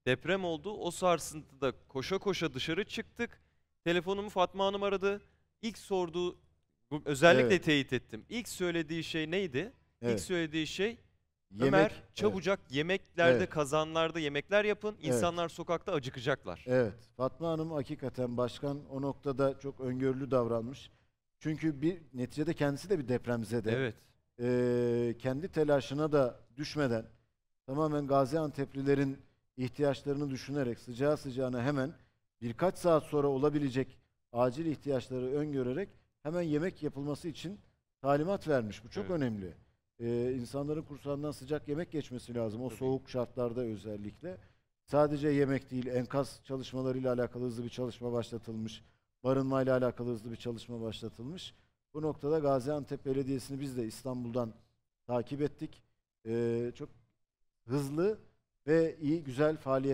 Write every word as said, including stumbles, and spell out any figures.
Deprem oldu. O sarsıntıda koşa koşa dışarı çıktık. Telefonumu Fatma Hanım aradı. İlk sorduğu, bu özellikle Evet. teyit ettim. İlk söylediği şey neydi? İlk Evet. söylediği şey, Yemek. Ömer Evet. çabucak yemeklerde, Evet. kazanlarda yemekler yapın. Evet. İnsanlar sokakta acıkacaklar. Evet. Fatma Hanım hakikaten başkan o noktada çok öngörülü davranmış. Çünkü bir neticede kendisi de bir depremzede. Evet. Ee, kendi telaşına da düşmeden tamamen Gaziantep'lilerin ihtiyaçlarını düşünerek sıcağı sıcağına hemen birkaç saat sonra olabilecek acil ihtiyaçları öngörerek hemen yemek yapılması için talimat vermiş. Bu çok Evet. önemli. Ee, insanların kursağından sıcak yemek geçmesi lazım. O Tabii. soğuk şartlarda özellikle. Sadece yemek değil, enkaz çalışmalarıyla alakalı hızlı bir çalışma başlatılmış. Barınmayla alakalı hızlı bir çalışma başlatılmış. Bu noktada Gaziantep Belediyesi'ni biz de İstanbul'dan takip ettik. Ee, çok hızlı ve iyi, güzel faaliyet